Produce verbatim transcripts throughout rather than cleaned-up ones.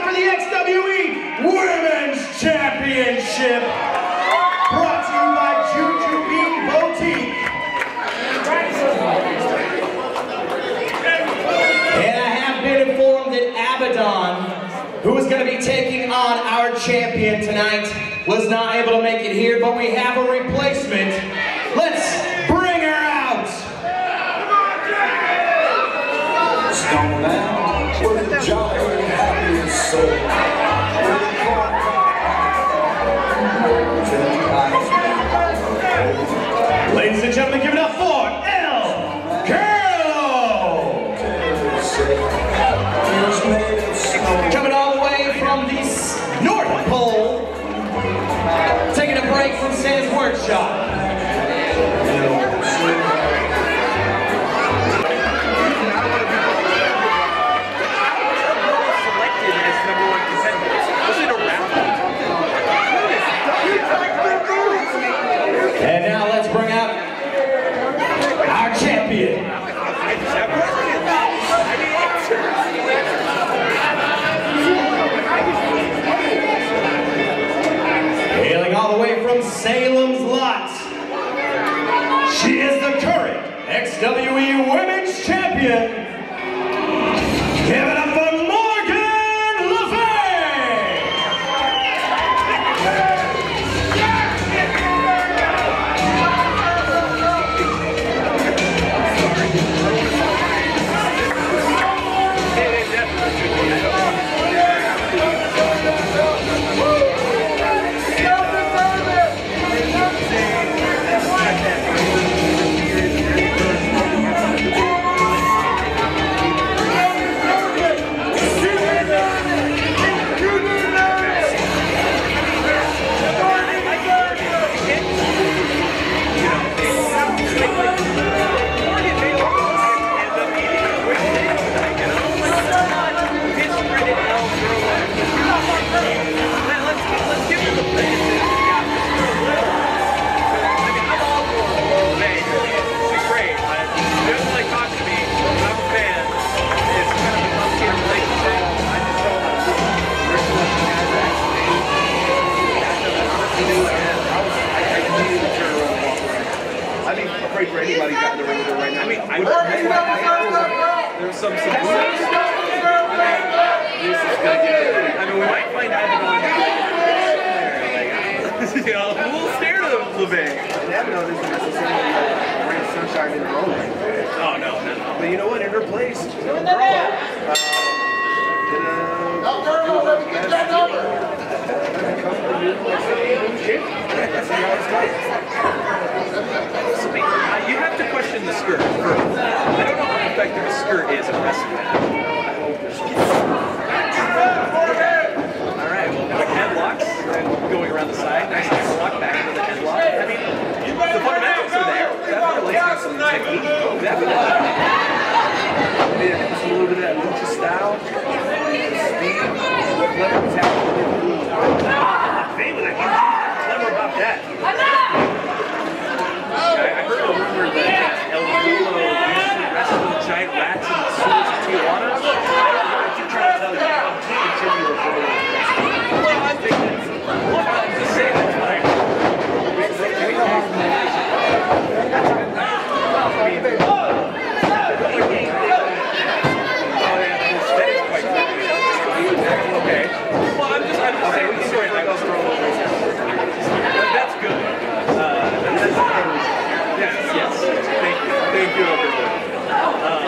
for the X W E Women's Championship. Brought to you by Jujubee Boutique. And I have been informed that Abaddon, who is going to be taking on our champion tonight, was not able to make it here, but we have a replacement. Let's bring her out. Stone Man with a jolly happy soul. Ladies and gentlemen, give it up for El Curlo! Coming all the way from the North Pole, taking a break from Sam's workshop. And now let's bring out our champion. Hailing all the way from Salem's Lot, she is the current X W E Women's Champion. Give it up for Morgan Le Fay! For anybody got in the ring with her right now. I mean, I would there's some some this is gonna get I mean, we might find Abaddon you know, a little scared of Le Fay. Abaddon isn't necessarily bring sunshine in her own way. Oh no, no, no. But you know what? In her place, you know, girl, uh, did you have to question the skirt first. I don't know how effective a skirt is in a wrestling match. Alright, well, quick headlocks going around the side. Nice headlock back into the headlock. I mean, the fundamentals are there. Definitely some technique. Definitely. Yeah, just a little bit of that lucha style. Speed. Clever tackle. Clever about that. I heard a rumor that El Curlo used to wrestle giant rats in the sewers of Tijuana. I keep trying to tell you, I'm continue to follow this. Well, I think that's, well, I'm just saying that's right. Okay. Well, I'm just, I'm just saying the story like I was throwing over. That's good. Uh, that's yes, yes. Thank you. Thank you, everyone. Uh,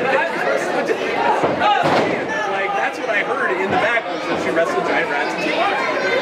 like, that's what I heard in the back was that she wrestled giant rats in Tijuana.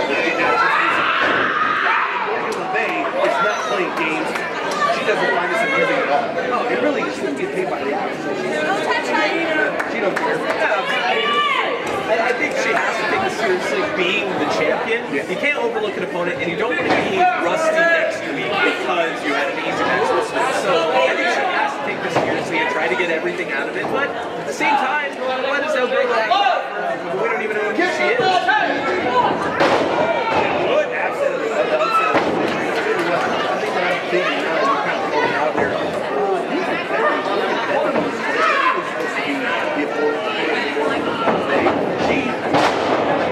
Morgan Le Fay is not playing games. She doesn't find this amusing at all. No, it really is. She doesn't get paid by the hour. She don't care. I, I think she has to take this seriously, being the champion. Yeah. You can't overlook an opponent, and you don't want to be rusty next week because you had an easy match this week. So I think she has to take this seriously and try to get everything out of it. But at the same time, let us El Curlo act. We don't even know who she is. Good absent of the upset. I think that I'm thinking now that we're kind of going out there. The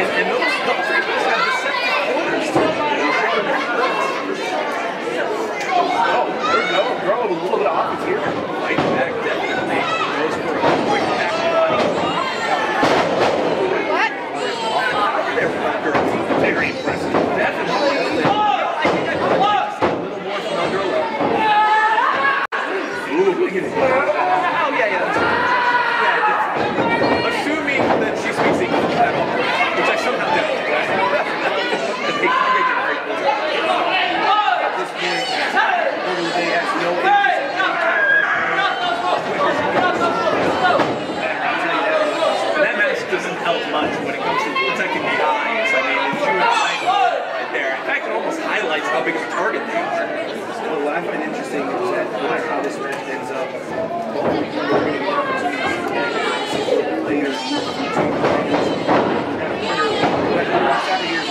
And, and those, those rifles have deceptive corners to them. Oh, there we go. Girl with a little bit of offense here. Fight back, definitely. Goes for a quick back body. What? They're girl. Very impressive. Definitely. I think I could have a little more from under a Ooh, look at it. Oh, yeah, yeah, that's right. Yeah, that's, assuming that she speaks English at all, which I somehow doubt. They make it very close. At this point, Golden Day has no interest in That mask doesn't help much when it comes to protecting the eyes. I mean, it's shooting right there. In fact, it almost highlights how big of a target they are. Well, what I find interesting is that no matter how this match ends up, both of them are going to get opportunities to connect later. But outside of here,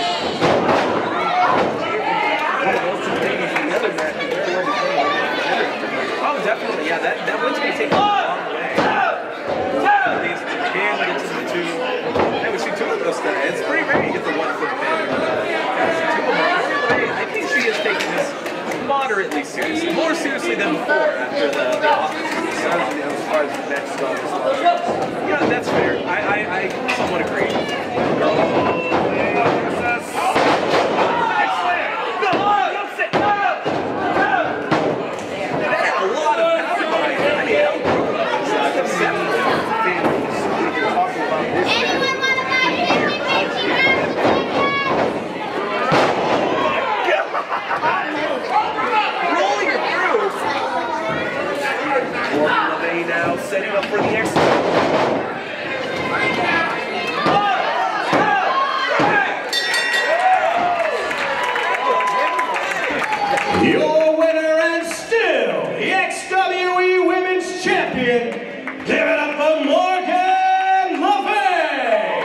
one of those two things in the other match, they're going to play together. Oh, definitely. Yeah, that, that one's going to take a long way. These can get to the two. And we see two of those guys. It's pretty rare you get the one foot pin. Two of them. I think she is taking this moderately seriously. More seriously than before after the, the offense. Honestly, I'm surprised the match is on this long. Yeah, that's fair. I, I, I somewhat agree. Now setting up for the exit. Your winner and still the X W E Women's Champion, give it up for Morgan Le Fay!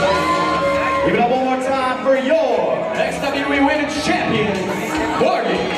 Give it up one more time for your X W E Women's Champion, Morgan